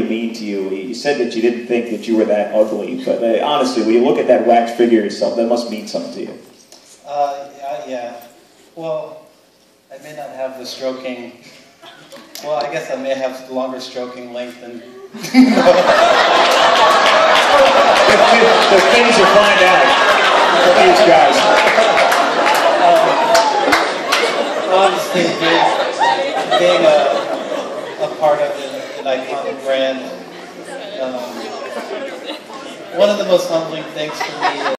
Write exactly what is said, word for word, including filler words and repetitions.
mean to you. You said that you didn't think that you were that ugly, but uh, honestly, when you look at that wax figure yourself, that must mean something to you. Uh, yeah. Well, I may not have the stroking. Well, I guess I may have longer stroking length than. The things you find out from these guys. Um, honestly, being, being a, a part of an, an iconic brand, um, one of the most humbling things for me is